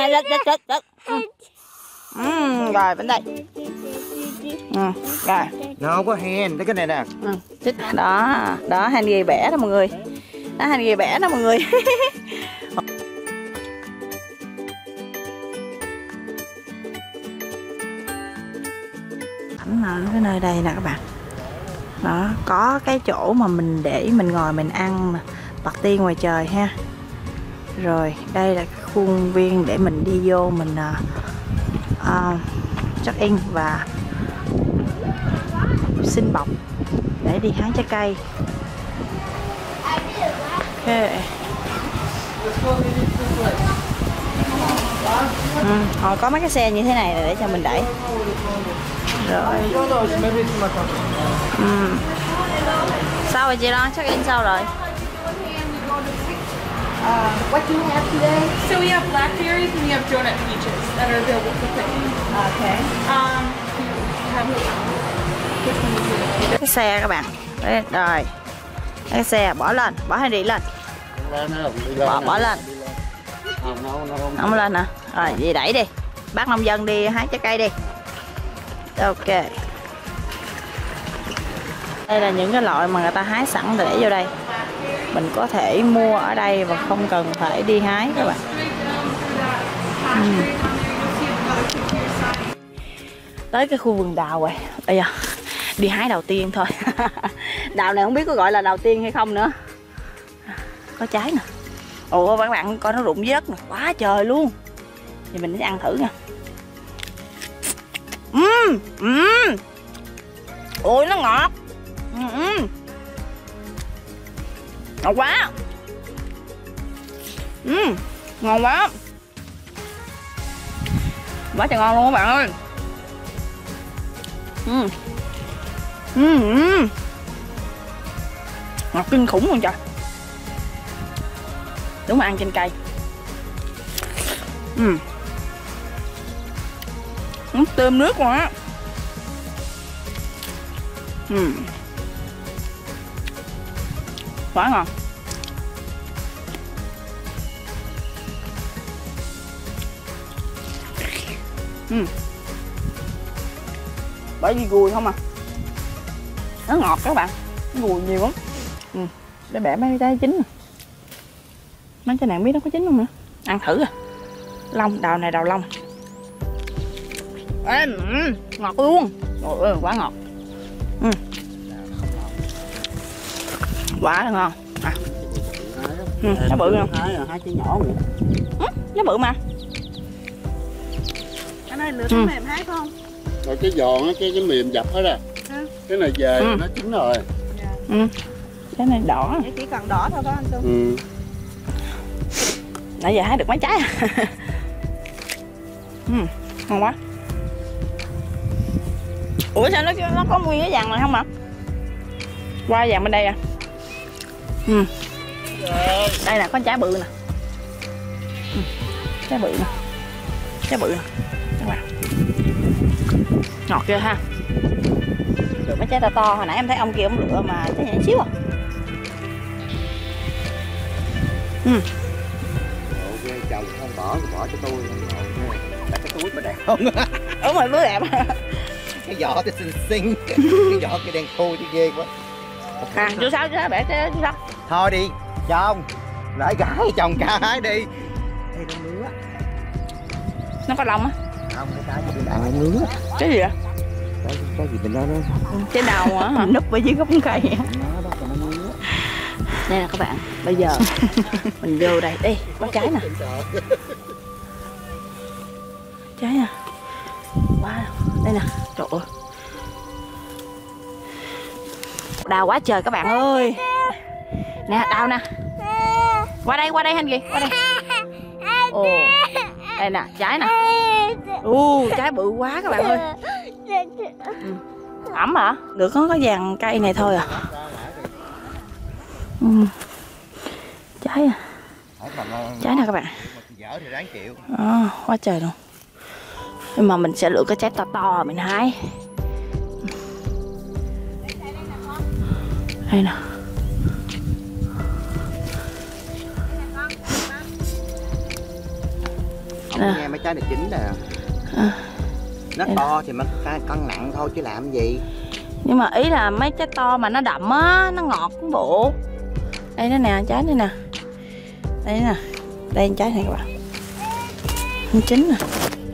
Rồi bên đây. Rồi. Nó có hen cái này nè. Đó, đó Hành ghi bẻ đó mọi người. Đó Hành ghi bẻ đó mọi người. Cảnh ở cái nơi đây nè các bạn. Đó, có cái chỗ mà mình để mình ngồi mình ăn nè, party ngoài trời ha. Rồi đây là cái khuôn viên để mình đi vô mình check in và xin bọc để đi hái trái cây. Ok. Họ có mấy cái xe như thế này để cho mình đẩy. Rồi. Sao rồi chị Loan? Check in sao rồi? What do you have today? So we have blackberries and we have donut peaches that are available for picking. Okay. Cái xe các bạn. Đấy, rồi. Cái xe bỏ lên, bỏ hay đi lên. Bỏ lên. Không lên hả? Rồi vậy đẩy đi. Bác nông dân đi hái trái cây đi. Ok. Đây là những cái loại mà người ta hái sẵn để vô đây. Mình có thể mua ở đây và không cần phải đi hái các bạn. Tới cái khu vườn đào rồi. Bây giờ đi hái đầu tiên thôi. Đào này không biết có gọi là đào tiên hay không nữa. Có trái nè. Ồ các bạn coi nó rụng dưới đất nè, quá trời luôn. Thì mình sẽ ăn thử nha. Ôi nó ngọt. Ngọt quá. Ngon quá. Quá trời ngon luôn các bạn ơi. Ngọt kinh khủng luôn trời. Đúng mà ăn trên cây. Tươm nước luôn á. Quá ngon. Bởi vì gùi không à. Nó ngọt các bạn. Nó gùi nhiều lắm. Để bẻ mấy trái chín. Mấy trái này không biết nó có chín không nữa. Ăn thử à. Long, đào này đào long. Ngọt luôn. Ôi ơi, quá ngọt. Quá là ngon. Nó bự không? Hai trái nhỏ vậy. Nó bự mà. Anh ơi, lửa cái mềm hái không? Rồi cái giòn á, cái mềm dập hết à. Cái này về nó chín rồi. Cái này đỏ. Chỉ cần đỏ thôi đó anh Trung. Nãy giờ hái được mấy trái à. Ngon quá. Ủa sao nó có nguyên cái vàng này không hả? Qua vàng bên đây à. Đây là có trái bự nè. Trái bự nè. Trái bự nè các bạn. Ngọt chưa ha. Được mấy trái to to. Hồi nãy em thấy ông kia ông lựa mà trái nhỏ xíu à. Chồng không bỏ cho tôi. Đặt cái túi mà đẹp không? Đúng rồi, túi đẹp. Cái vỏ thì xinh xinh. Cái vỏ kia đen khô chứ ghê quá. Chú Sáu bẻ chứ chú Sáu. Thôi đi chồng, lại gái chồng cái đi. Đây con nứa. Nó có lông á? Không, cái gì bên ăn nứa. Cái gì vậy? Cái gì bên đó nó. Cái đầu hả? Núp ở dưới gốc cây. Đây nè các bạn, bây giờ mình vô đây, đi, có trái nè. Trái nè. Wow, đây nè, trời ơi. Đào quá trời các bạn ơi. Nè, đào nè. Qua đây Hành gì? Qua đây. Ồ, đây nè, trái nè. Trái bự quá các bạn ơi. Ẩm hả? Được có vàng cây này thôi à. Trái à. Trái nè các bạn. Quá trời luôn. Nhưng mà mình sẽ lựa cái trái to to mình hái. Đây nè. Không nghe mấy trái này chín nè. Nó to thìมันcân nặng thôi chứ làm gì. Nhưng mà ý là mấy trái to mà nó đậm á, nó ngọt cũng bộ. Đây nó nè, trái đây nè. Đây nè. Đây trái này các bạn. Nó chín nè.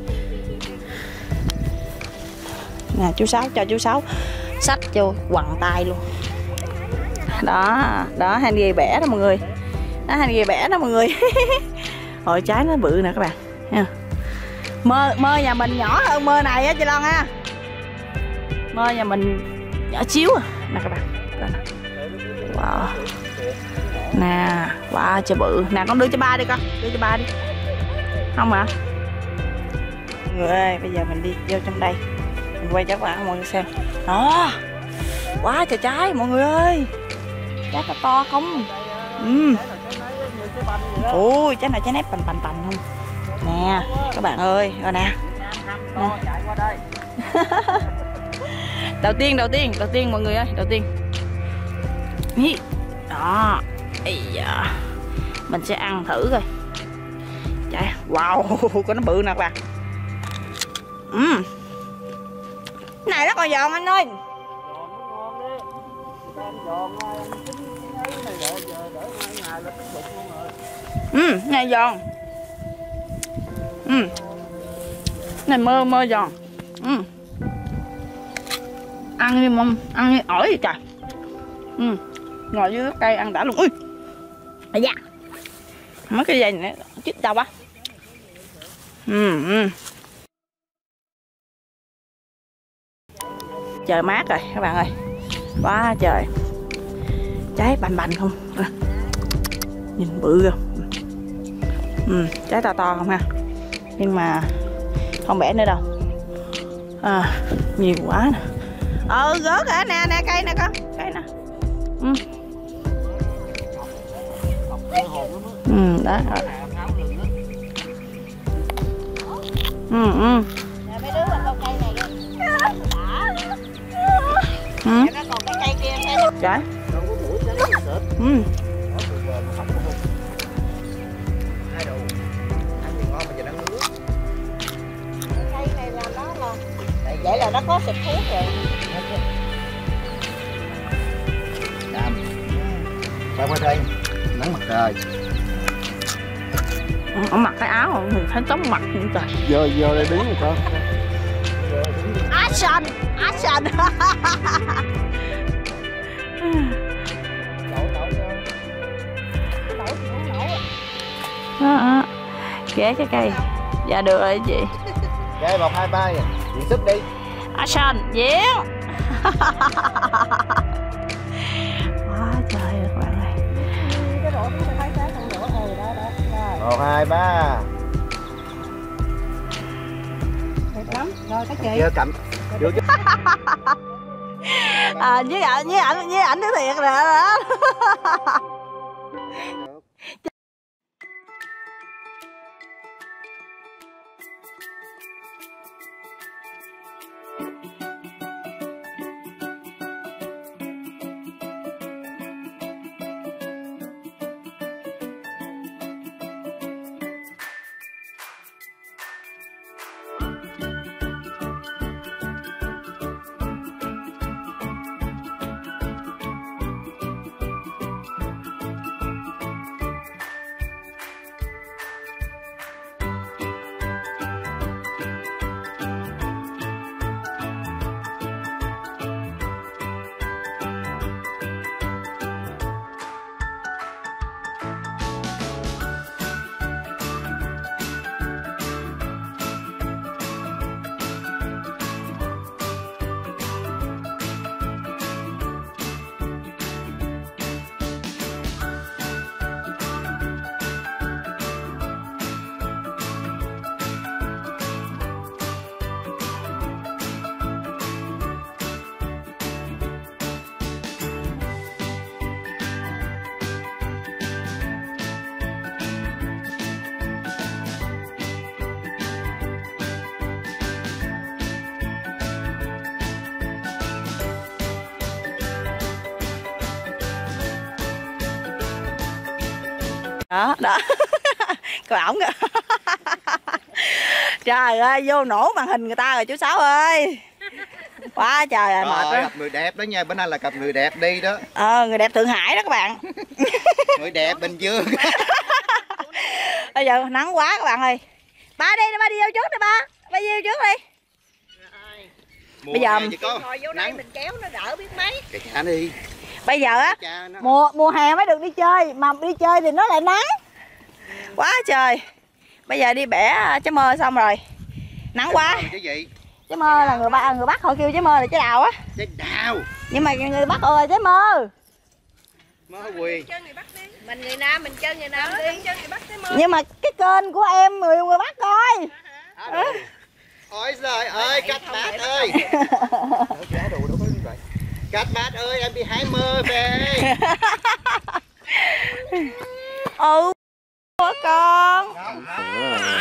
Nè chú Sáu, cho chú Sáu xách vô quằn tay luôn. Đó, đó hành ghi bẻ đó mọi người. Đó hành ghi bẻ đó mọi người. Hồi trái nó bự nè các bạn. Nha. Mơ nhà mình nhỏ hơn mơ này á chị Loan ha. Mơ nhà mình nhỏ xíu à. Nè các bạn. Wow. Nè, wow trời bự. Nè con đưa cho ba đi con, đưa cho ba đi. Không hả? Mọi người ơi, bây giờ mình đi vô trong đây. Mình quay cho các bạn mọi người xem. Đó. Quá trời trái mọi người ơi. Trái là to không? Ui, trái này trái nếp bành không? Nè, các bạn ơi, rồi nè. Đầu tiên mọi người ơi, đầu tiên. Đó. Ây da. Mình sẽ ăn thử coi. Trái, wow, có nó bự nè các bạn. Này nó còn giòn anh ơi. Này giòn. Này mơ giòn. Ăn như mông, ăn như ổi vậy trời. Ngồi dưới cây ăn đã luôn. Ui. Ây da. Mấy cái dây này chích đâu á. Trời mát rồi các bạn ơi. Quá trời. Trái bành không. Nhìn bự không. Trái to không ha. Nhưng mà không bẻ nữa đâu. Nhiều quá nè. Gớt hả nè, nè cây nè con. Cây nè. Đó rồi. Mấy đứa mình cây này nó còn cái cây kia Trái. cây này là nó là vậy là nó có xịt thuốc rồi. Qua qua đây, nắng mặt trời. Ông mặc cái áo rồi, mình thấy tóc mặt nữa trời. Vô đây đứng rồi con. Action. Ghé cái cây. Dạ được rồi chị. Đây 1, 2, 3 vậy. Diễn xuất đi. Action, diễn. Quá trời các bạn ơi. Cái rổ nó thấy trái con rổ đó. 1, 2, 3. Đẹp lắm. Rồi các chị. Chưa cầm. Vô chứ. Với ảnh thứ thiệt rồi đó. Đó. Coi ổng kìa. Trời ơi, vô nổ màn hình người ta rồi chú Sáu ơi. Quá trời ơi, mệt quá. Gặp người đẹp đó nha, bữa nay là gặp người đẹp đi đó. Người đẹp Thượng Hải đó các bạn. Người đẹp Bình Dương. Bây giờ nắng quá các bạn ơi. Ba đi vô trước đi ba. Ba vô trước đi. Bây giờ ngồi vô đây mình kéo nó đỡ biết mấy. Kệ đi. Bây giờ á, mùa hè mới được đi chơi, mà đi chơi thì nó lại nắng. Quá trời. Bây giờ đi bẻ trái mơ xong rồi. Nắng quá. Trái mơ là người Bắc họ kêu trái mơ là trái đào á. Trái đào. Nhưng mà người Bắc gọi là trái mơ. Mơ Quyền. Mình người Nam mình chơi người Nam đi. Nhưng mà cái kênh của em người Bắc coi. Ôi trời ơi, Cát Bát ơi. Cát Bát ơi, em đi hái mơ về. Ừ, con.